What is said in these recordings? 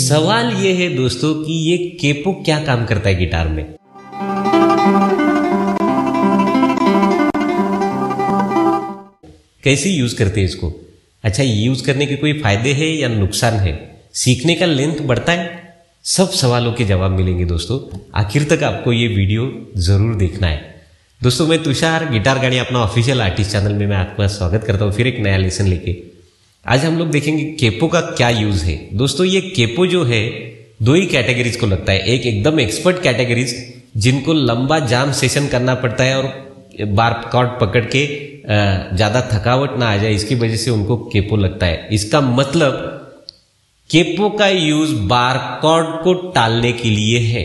सवाल ये है दोस्तों कि ये केपो क्या काम करता है गिटार में। कैसे यूज करते हैं इसको। अच्छा, यूज करने के कोई फायदे हैं या नुकसान है, सीखने का लेंथ बढ़ता है, सब सवालों के जवाब मिलेंगे दोस्तों। आखिर तक आपको ये वीडियो जरूर देखना है। दोस्तों मैं तुषार, गिटार गाड़ी अपना ऑफिशियल आर्टिस्ट चैनल में मैं आपका स्वागत करता हूँ फिर एक नया लेसन लेके। आज हम लोग देखेंगे केपो का क्या यूज है। दोस्तों ये केपो जो है दो ही कैटेगरीज को लगता है। एक एकदम एक्सपर्ट कैटेगरीज जिनको लंबा जाम सेशन करना पड़ता है और बार कॉर्ड पकड़ के ज्यादा थकावट ना आ जाए, इसकी वजह से उनको केपो लगता है। इसका मतलब केपो का यूज बार कॉर्ड को टालने के लिए है,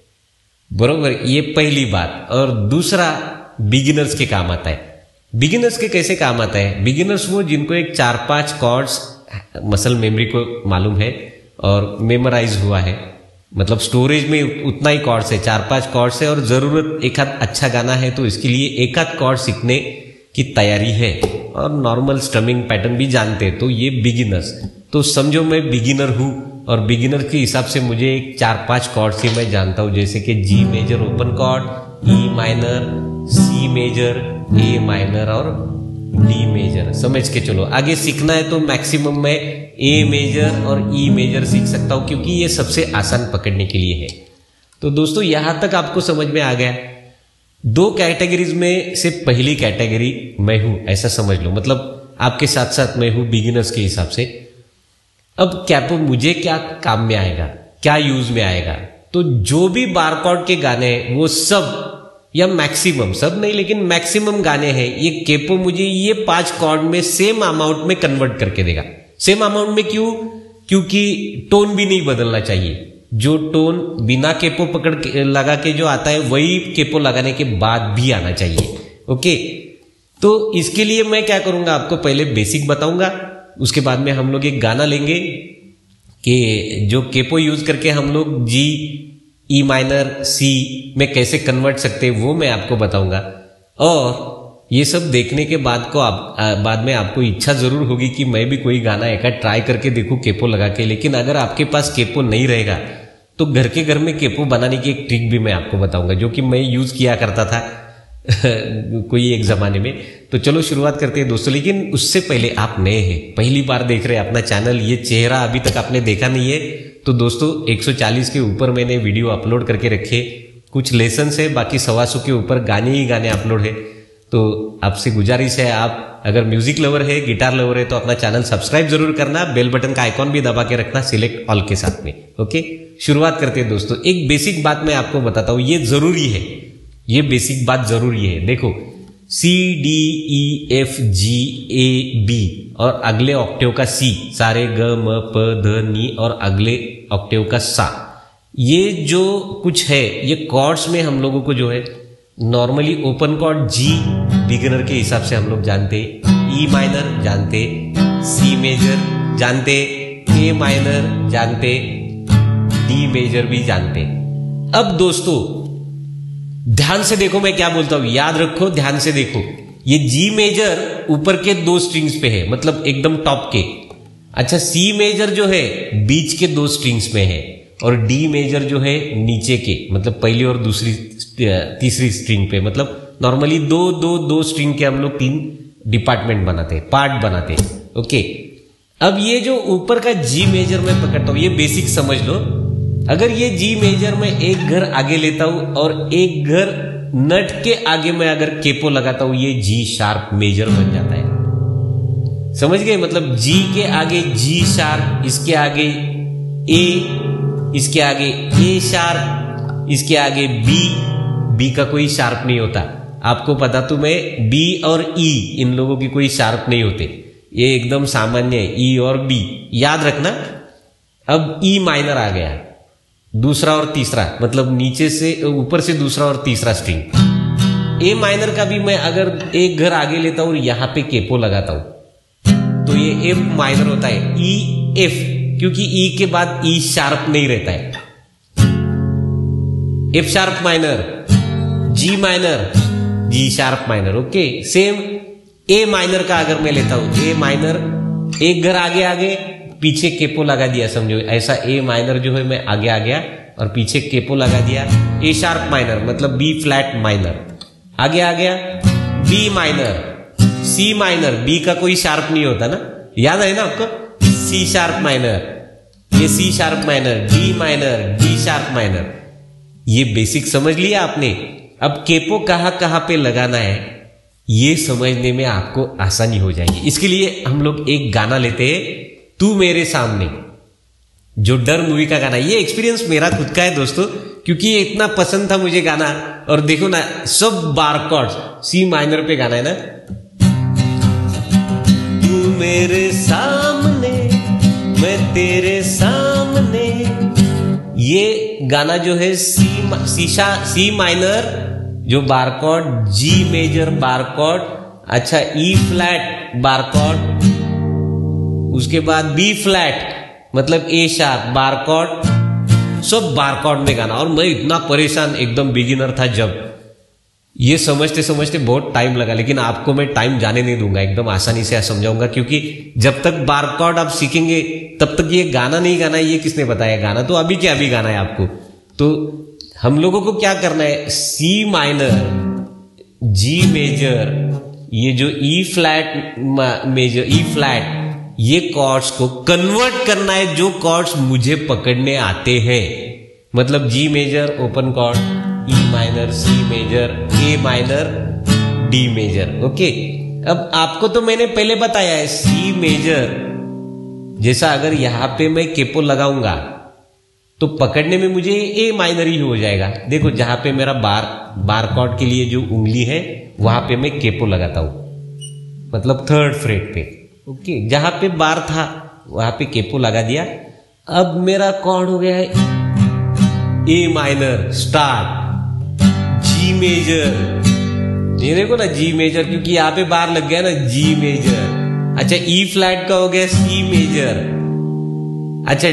बरोबर। ये पहली बात। और दूसरा बिगिनर्स के काम आता है। बिगिनर्स के कैसे काम आता है? बिगिनर्स वो जिनको एक 4-5 कॉर्ड्स मसल मेमोरी को मालूम है और मेमोराइज हुआ है, मतलब स्टोरेज में उतना ही कॉर्ड्स है, 4-5 कॉर्ड्स है और जरूरत एक आध अच्छा गाना है तो इसके लिए एक आध कॉर्ड सीखने की तैयारी है और नॉर्मल स्ट्रमिंग पैटर्न भी जानते हैं, तो ये बिगिनर्स। तो समझो मैं बिगिनर हूं और बिगिनर के हिसाब से मुझे एक 4-5 कॉर्ड से मैं जानता हूं, जैसे कि G major open chord, E minor, C major, A minor और डी मेजर। समझ के चलो। आगे सीखना है तो मैक्सिमम मैं ए मेजर और ई मेजर सीख सकता हूं क्योंकि ये सबसे आसान पकड़ने के लिए है। तो दोस्तों यहां तक आपको समझ में आ गया। दो कैटेगरीज में से पहली कैटेगरी मैं हूं, ऐसा समझ लो। मतलब आपके साथ साथ मैं हूं बिगिनर्स के हिसाब से। अब कैपो मुझे क्या काम में आएगा, क्या यूज में आएगा? तो जो भी बारकॉर्ड के गाने हैं वो सब, या मैक्सिमम, सब नहीं लेकिन मैक्सिमम गाने हैं, ये केपो मुझे ये 5 कॉर्ड में सेम अमाउंट में कन्वर्ट करके देगा। सेम अमाउंट में क्यों? क्योंकि टोन भी नहीं बदलना चाहिए। जो टोन बिना केपो पकड़ के लगा के जो आता है वही केपो लगाने के बाद भी आना चाहिए। ओके, तो इसके लिए मैं क्या करूंगा, आपको पहले बेसिक बताऊंगा, उसके बाद में हम लोग एक गाना लेंगे कि जो केपो यूज करके हम लोग जी, ई माइनर, सी में कैसे कन्वर्ट सकते हैं वो मैं आपको बताऊंगा। और ये सब देखने के बाद बाद में आपको इच्छा जरूर होगी कि मैं भी कोई गाना एक ट्राई करके देखूं केपो लगा के। लेकिन अगर आपके पास केपो नहीं रहेगा तो घर के घर में केपो बनाने की एक ट्रिक भी मैं आपको बताऊंगा, जो कि मैं यूज किया करता था कोई एक जमाने में। तो चलो शुरुआत करते हैं दोस्तों। लेकिन उससे पहले आप नए हैं, पहली बार देख रहे हैं अपना चैनल, ये चेहरा अभी तक आपने देखा नहीं है, तो दोस्तों 140 के ऊपर मैंने वीडियो अपलोड करके रखे। कुछ लेसन है, बाकी 125 के ऊपर गाने ही गाने अपलोड है। तो आपसे गुजारिश है, आप अगर म्यूजिक लवर है, गिटार लवर है, तो अपना चैनल सब्सक्राइब जरूर करना, बेल बटन का आइकॉन भी दबा के रखना सिलेक्ट ऑल के साथ में। ओके, शुरुआत करते हैं दोस्तों। एक बेसिक बात मैं आपको बताता हूं, ये जरूरी है, ये बेसिक बात जरूरी है। देखो, C D E F G A B और अगले ऑक्टेव का सी, सारे ग म प ध नी, और अगले ऑक्टेव का सा, ये जो कुछ है ये कॉर्ड्स में हम लोगों को जो है नॉर्मली ओपन कॉर्ड जी बिगिनर के हिसाब से हम लोग जानते, ई माइनर जानते, सी मेजर जानते, ए माइनर जानते, डी मेजर भी जानते। अब दोस्तों ध्यान से देखो मैं क्या बोलता हूं, याद रखो, ध्यान से देखो। ये जी मेजर ऊपर के 2 स्ट्रिंग्स पे है, मतलब एकदम टॉप के। अच्छा, सी मेजर जो है बीच के 2 स्ट्रिंग्स में है और डी मेजर जो है नीचे के, मतलब पहली और तीसरी स्ट्रिंग पे। मतलब नॉर्मली दो स्ट्रिंग के हम लोग 3 डिपार्टमेंट बनाते हैं, पार्ट बनाते हैं। ओके, अब ये जो ऊपर का जी मेजर मैं पकड़ता हूं, ये बेसिक समझ लो। अगर ये जी मेजर में एक घर आगे लेता हूं और एक घर नट के आगे मैं अगर केपो लगाता हूं, ये जी शार्प मेजर बन जाता है। समझ गए? मतलब जी के आगे जी शार्प, इसके आगे ए, इसके आगे ए शार्प, इसके आगे बी का कोई शार्प नहीं होता। आपको पता तो मैं बी और ई इन लोगों की कोई शार्प नहीं होते, ये एकदम सामान्य है, ई और बी, याद रखना। अब ई माइनर आ गया, दूसरा और तीसरा, मतलब नीचे से ऊपर से दूसरा और तीसरा स्ट्रिंग। ए माइनर का भी मैं अगर एक घर आगे लेता हूं और यहां पे केपो लगाता हूं तो ये एफ माइनर होता है, ई एफ, क्योंकि ई के बाद ई शार्प नहीं रहता है। F sharp minor, G minor, G sharp minor. Okay, same A minor का अगर मैं लेता हूं, ए माइनर एक घर आगे पीछे केपो लगा दिया, समझो ऐसा ए माइनर जो है मैं आगे आ गया और पीछे केपो लगा दिया। ए शार्प माइनर मतलब बी फ्लैट माइनर, आगे आ गया B minor, C minor, B का कोई शार्प नहीं होता ना, याद है ना आपको, सी शार्प माइनर, ये C sharp minor, D minor, D sharp minor, ये बेसिक समझ लिया आपने। अब केपो कहां कहां पे लगाना है ये समझने में आपको आसानी हो जाएगी। इसके लिए हम लोग एक गाना लेते हैं, तू मेरे सामने, जो डर मूवी का गाना। ये एक्सपीरियंस मेरा खुद का है दोस्तों, क्योंकि ये इतना पसंद था मुझे गाना। और देखो ना, सब बार कॉर्ड्स सी माइनर पे गाना है ना, तू मेरे सामने मैं तेरे सामने, ये गाना जो है सी माइनर जो bar chord, G major bar chord, अच्छा ई फ्लैट बार कॉर्ड, उसके बाद बी फ्लैट मतलब ए शार्प बार कॉर्ड, सब बार कॉर्ड में गाना। और मैं इतना परेशान एकदम बिगिनर था जब, ये समझते समझते बहुत टाइम लगा, लेकिन आपको मैं टाइम जाने नहीं दूंगा, एकदम आसानी से समझाऊंगा, क्योंकि जब तक बार कॉर्ड आप सीखेंगे तब तक ये गाना नहीं गाना है ये किसने बताया, गाना तो अभी क्या अभी गाना है आपको। तो हम लोगों को क्या करना है, सी माइनर, जी मेजर, ये जो E flat major, E flat, ये कॉर्ड्स को कन्वर्ट करना है जो कॉर्ड्स मुझे पकड़ने आते हैं। मतलब G major open chord, E minor, C major, A minor, D major. Okay, अब आपको तो मैंने पहले बताया है सी मेजर जैसा अगर यहां पे मैं केपो लगाऊंगा तो पकड़ने में मुझे ए माइनर ही हो जाएगा। देखो जहां पे मेरा बार कॉर्ड के लिए जो उंगली है वहां पे मैं केपो लगाता हूं, मतलब थर्ड फ्रेट पे। ओके, जहां पे बार था वहां पे केपो लगा दिया। अब मेरा कॉर्ड हो गया है A minor start, G major, ये देखो ना जी मेजर, क्योंकि यहां पे बार लग गया ना, जी मेजर। अच्छा ई फ्लैट का हो गया सी मेजर, अच्छा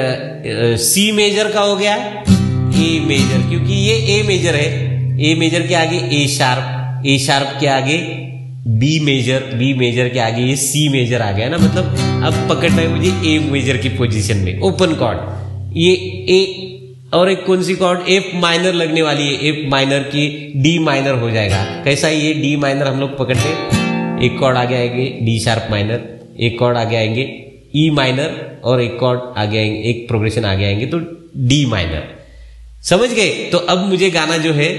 सी मेजर का हो गया ए मेजर, क्योंकि ये ए मेजर है, ए मेजर के आगे ए शार्प, ए शार्प के आगे बी मेजर, बी मेजर के आगे ये सी मेजर आ गया ना, मतलब अब पकड़ना है मुझे ए मेजर की पोजीशन में, ओपन कॉर्ड। ये ए और एक कौन सी कॉर्ड, एफ माइनर लगने वाली है, एफ माइनर की डी माइनर हो जाएगा। कैसा है ये डी माइनर हम लोग पकड़ते, एक कॉर्ड आगे आएंगे डी शार्प माइनर, एक कॉर्ड आगे आएंगे ई माइनर, और एक कॉर्ड आगे आएंगे, एक प्रोग्रेशन आगे आएंगे तो डी माइनर। समझ गए? तो अब मुझे गाना जो है,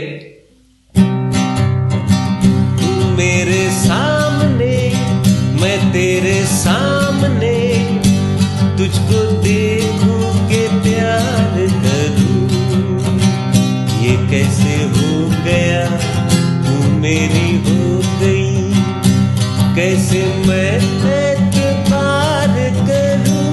मेरे सामने मैं तेरे सामने, तुझको देखूं के प्यार करूं, ये कैसे हो गया तू मेरी हो गई, कैसे मैं तेरे पार करूं।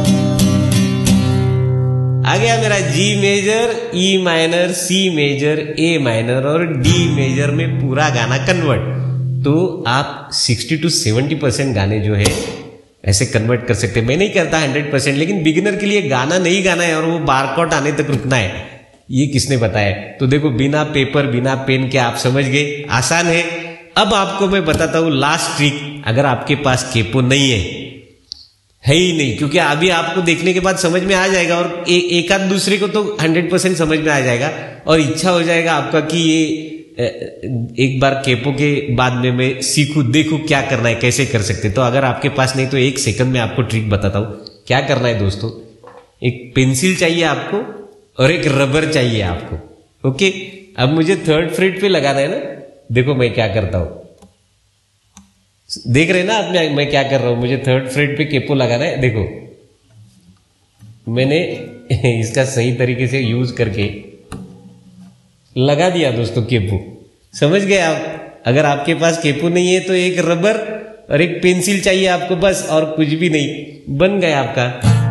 आ गया मेरा G major, E minor, C major, A minor और डी मेजर में पूरा गाना कन्वर्ट। तो आप 60 to 70% गाने जो है ऐसे कन्वर्ट कर सकते हैं। मैं नहीं करता 100%, लेकिन बिगिनर के लिए गाना नहीं गाना है और वो बारकोड आने तक रुकना है, ये किसने बताया? तो देखो बिना पेपर बिना पेन के आप समझ गए, आसान है। अब आपको मैं बताता हूं लास्ट ट्रिक। अगर आपके पास केपो नहीं है ही नहीं, क्योंकि अभी आपको देखने के बाद समझ में आ जाएगा और एक आध दूसरे को तो 100% समझ में आ जाएगा और इच्छा हो जाएगा आपका कि ये एक बार केपो के बाद में मैं सीखूं, देखूं क्या करना है, कैसे कर सकते। तो अगर आपके पास नहीं तो 1 सेकंड में आपको ट्रिक बताता हूं क्या करना है दोस्तों। एक पेंसिल चाहिए आपको और एक रबर चाहिए आपको। ओके, अब मुझे थर्ड फ्रेट पे लगाना है ना। देखो मैं क्या करता हूं, देख रहे हैं ना आप मैं क्या कर रहा हूं। मुझे थर्ड फ्रेट पे केपो लगाना है। देखो मैंने इसका सही तरीके से यूज करके लगा दिया दोस्तों केपो। समझ गए आप? अगर आपके पास केपो नहीं है तो एक रबर और एक पेंसिल चाहिए आपको, बस, और कुछ भी नहीं। बन गया आपका।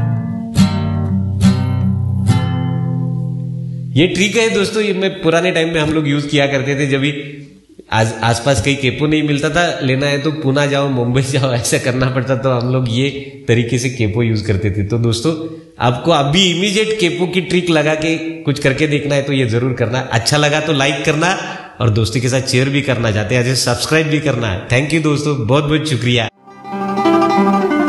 ये ट्रिक है दोस्तों, ये मैं पुराने टाइम में हम लोग यूज किया करते थे। जब भी आसपास कहीं केपो नहीं मिलता था, लेना है तो पुणे जाओ, मुंबई जाओ, ऐसा करना पड़ता, तो हम लोग ये तरीके से केपो यूज करते थे। तो दोस्तों आपको अभी इमीडिएट केपो की ट्रिक लगा के कुछ करके देखना है तो ये जरूर करना। अच्छा लगा तो लाइक करना और दोस्तों के साथ शेयर भी करना, चाहते हैं सब्सक्राइब भी करना है। थैंक यू दोस्तों, बहुत बहुत शुक्रिया।